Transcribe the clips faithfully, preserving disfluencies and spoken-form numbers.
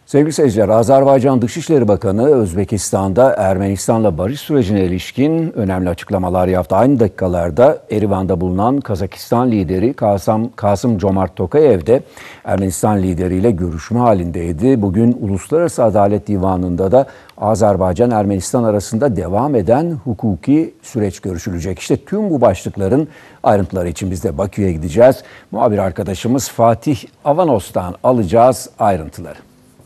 Sevgili seyirciler, Azerbaycan Dışişleri Bakanı Özbekistan'da Ermenistan'la barış sürecine ilişkin önemli açıklamalar yaptı. Aynı dakikalarda Erivan'da bulunan Kazakistan lideri Kasım, Kasım Comart Tokayev de Ermenistan lideriyle görüşme halindeydi. Bugün Uluslararası Adalet Divanı'nda da Azerbaycan-Ermenistan arasında devam eden hukuki süreç görüşülecek. İşte tüm bu başlıkların ayrıntıları için biz de Bakü'ye gideceğiz. Muhabir arkadaşımız Fatih Avanos'tan alacağız ayrıntıları.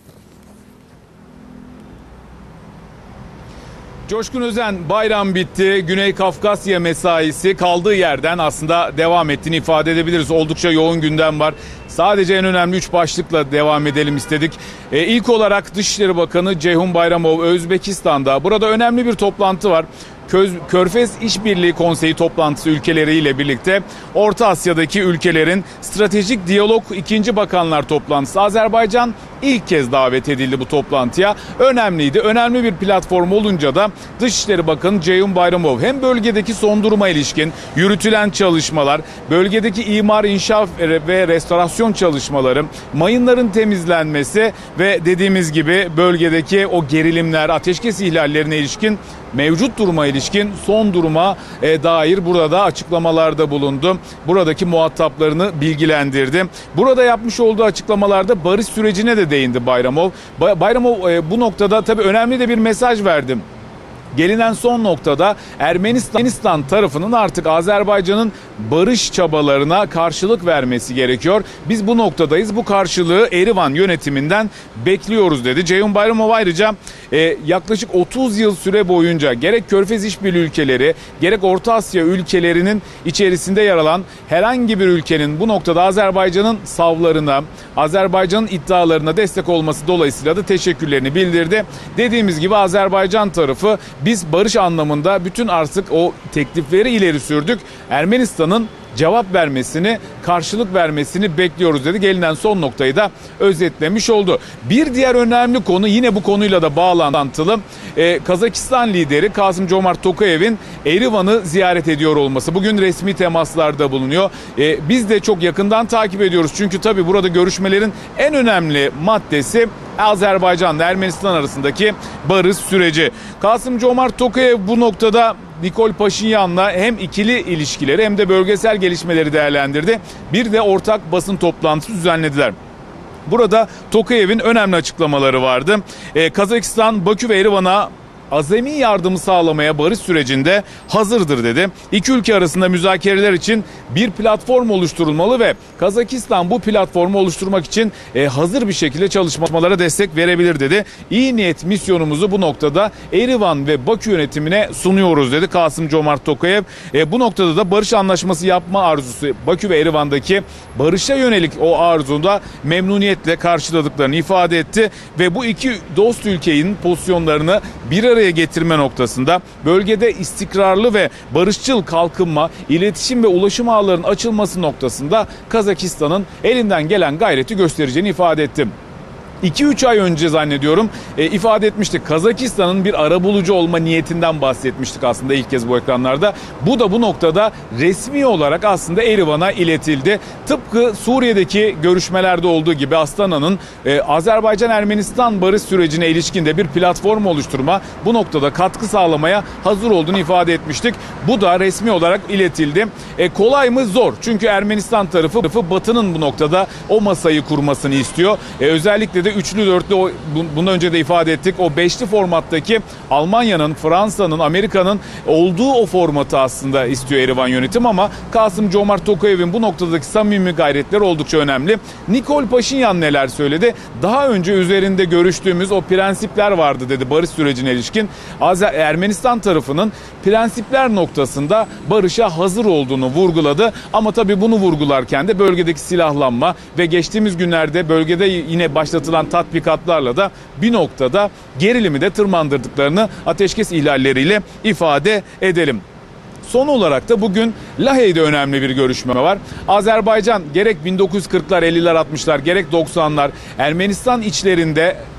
Coşkun Özen, bayram bitti. Güney Kafkasya mesaisi kaldığı yerden aslında devam ettiğini ifade edebiliriz. Oldukça yoğun gündem var. Sadece en önemli üç başlıkla devam edelim istedik. Ee, ilk olarak Dışişleri Bakanı Ceyhun Bayramov Özbekistan'da. Burada önemli bir toplantı var. Körfez İşbirliği Konseyi toplantısı ülkeleriyle birlikte Orta Asya'daki ülkelerin stratejik diyalog ikinci bakanlar toplantısı. Azerbaycan ilk kez davet edildi bu toplantıya. Önemliydi. Önemli bir platform olunca da Dışişleri Bakanı Ceyhun Bayramov hem bölgedeki son duruma ilişkin yürütülen çalışmalar, bölgedeki imar, inşaat ve restorasyon çalışmaları, mayınların temizlenmesi ve dediğimiz gibi bölgedeki o gerilimler, ateşkes ihlallerine ilişkin mevcut duruma ilişkin son duruma e, dair burada açıklamalarda bulundu. Buradaki muhataplarını bilgilendirdi. Burada yapmış olduğu açıklamalarda barış sürecine de değindi Bayramov. Bayramov e, bu noktada tabii önemli de bir mesaj verdi. Gelinen son noktada Ermenistan tarafının artık Azerbaycan'ın barış çabalarına karşılık vermesi gerekiyor. Biz bu noktadayız. Bu karşılığı Erivan yönetiminden bekliyoruz dedi. Ceyhun Bayramov ayrıca e, yaklaşık otuz yıl süre boyunca gerek Körfez İşbirliği ülkeleri gerek Orta Asya ülkelerinin içerisinde yer alan herhangi bir ülkenin bu noktada Azerbaycan'ın savlarına, Azerbaycan'ın iddialarına destek olması dolayısıyla da teşekkürlerini bildirdi. Dediğimiz gibi Azerbaycan tarafı biz barış anlamında bütün artık o teklifleri ileri sürdük. Ermenistan'ın cevap vermesini, karşılık vermesini bekliyoruz dedi. Gelinen son noktayı da özetlemiş oldu. Bir diğer önemli konu yine bu konuyla da bağlantılı. Ee, Kazakistan lideri Kasım Comart Tokayev'in Erivan'ı ziyaret ediyor olması. Bugün resmi temaslarda bulunuyor. Ee, biz de çok yakından takip ediyoruz. Çünkü tabii burada görüşmelerin en önemli maddesi Azerbaycan ile Ermenistan arasındaki barış süreci. Kasım Comart Tokayev bu noktada Nikol Paşinyan'la hem ikili ilişkileri hem de bölgesel gelişmeleri değerlendirdi. Bir de ortak basın toplantısı düzenlediler. Burada Tokayev'in önemli açıklamaları vardı. Ee, Kazakistan, Bakü ve Erivan'a azami yardımı sağlamaya barış sürecinde hazırdır dedi. İki ülke arasında müzakereler için bir platform oluşturulmalı ve Kazakistan bu platformu oluşturmak için e, hazır bir şekilde çalışmalara destek verebilir dedi. İyi niyet misyonumuzu bu noktada Erivan ve Bakü yönetimine sunuyoruz dedi Kasım Comart Tokayev. E, bu noktada da barış anlaşması yapma arzusu Bakü ve Erivan'daki barışa yönelik o arzunda memnuniyetle karşıladıklarını ifade etti ve bu iki dost ülkenin pozisyonlarını bir araya getirme noktasında bölgede istikrarlı ve barışçıl kalkınma, iletişim ve ulaşım ağlarının açılması noktasında Kazakistan'ın elinden gelen gayreti göstereceğini ifade ettim. iki üç ay önce zannediyorum e, ifade etmiştik. Kazakistan'ın bir arabulucu olma niyetinden bahsetmiştik aslında ilk kez bu ekranlarda. Bu da bu noktada resmi olarak aslında Erivan'a iletildi. Tıpkı Suriye'deki görüşmelerde olduğu gibi Astana'nın e, Azerbaycan-Ermenistan barış sürecine ilişkin de bir platform oluşturma, bu noktada katkı sağlamaya hazır olduğunu ifade etmiştik. Bu da resmi olarak iletildi. E, kolay mı? Zor. Çünkü Ermenistan tarafı Batı'nın bu noktada o masayı kurmasını istiyor. E, özellikle de üçlü dörtlü, o, bunu önce de ifade ettik, o beşli formattaki Almanya'nın, Fransa'nın, Amerika'nın olduğu o formatı aslında istiyor Erivan yönetim ama Kasım Comart Tokayev'in bu noktadaki samimi gayretleri oldukça önemli. Nikol Paşinyan neler söyledi? Daha önce üzerinde görüştüğümüz o prensipler vardı dedi barış sürecine ilişkin. Azer Ermenistan tarafının prensipler noktasında barışa hazır olduğunu vurguladı. Ama tabii bunu vurgularken de bölgedeki silahlanma ve geçtiğimiz günlerde bölgede yine başlatılan tatbikatlarla da bir noktada gerilimi de tırmandırdıklarını ateşkes ihlalleriyle ifade edelim. Son olarak da bugün Lahey'de önemli bir görüşme var. Azerbaycan gerek bin dokuz yüz kırklar, elliler, altmışlar gerek doksanlar Ermenistan içlerinde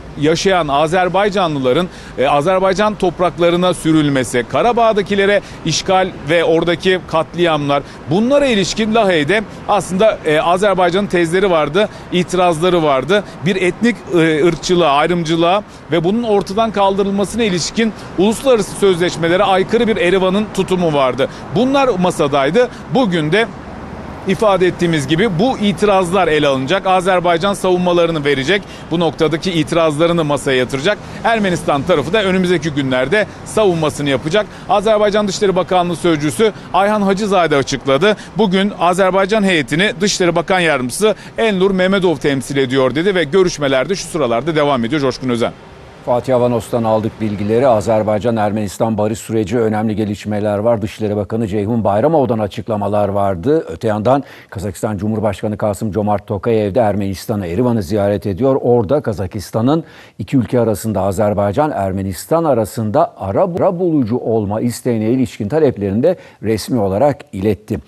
yaşayan Azerbaycanlıların e, Azerbaycan topraklarına sürülmesi, Karabağ'dakilere işgal ve oradaki katliamlar, bunlara ilişkin Lahey'de aslında e, Azerbaycan'ın tezleri vardı, itirazları vardı. Bir etnik e, ırkçılığa, ayrımcılığa ve bunun ortadan kaldırılmasına ilişkin uluslararası sözleşmelere aykırı bir Erivan'ın tutumu vardı. Bunlar masadaydı. Bugün de ifade ettiğimiz gibi bu itirazlar ele alınacak. Azerbaycan savunmalarını verecek. Bu noktadaki itirazlarını masaya yatıracak. Ermenistan tarafı da önümüzdeki günlerde savunmasını yapacak. Azerbaycan Dışişleri Bakanlığı Sözcüsü Ayhan Hacızade açıkladı. Bugün Azerbaycan heyetini Dışişleri Bakan Yardımcısı Elnur Mehmetov temsil ediyor dedi ve görüşmeler de şu sıralarda devam ediyor. Coşkun Özen. Fatih Avanos'tan aldık bilgileri. Azerbaycan-Ermenistan barış süreci önemli gelişmeler var. Dışişleri Bakanı Ceyhun Bayramov'dan açıklamalar vardı. Öte yandan Kazakistan Cumhurbaşkanı Kasım-Jomart Tokayev de Ermenistan'ı, Erivan'ı ziyaret ediyor. Orada Kazakistan'ın iki ülke arasında Azerbaycan-Ermenistan arasında ara bulucu olma isteğine ilişkin taleplerini de resmi olarak iletti.